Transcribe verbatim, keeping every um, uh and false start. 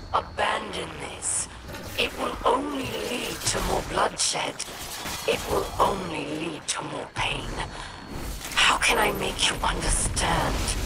Abandon this. It will only lead to more bloodshed. It will only lead to more pain. How can I make you understand?